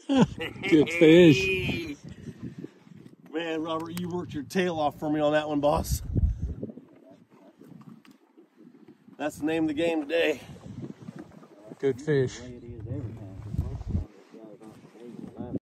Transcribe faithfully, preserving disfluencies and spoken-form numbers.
Good fish. Man, Robert, you worked your tail off for me on that one, boss. That's the name of the game today. Good fish.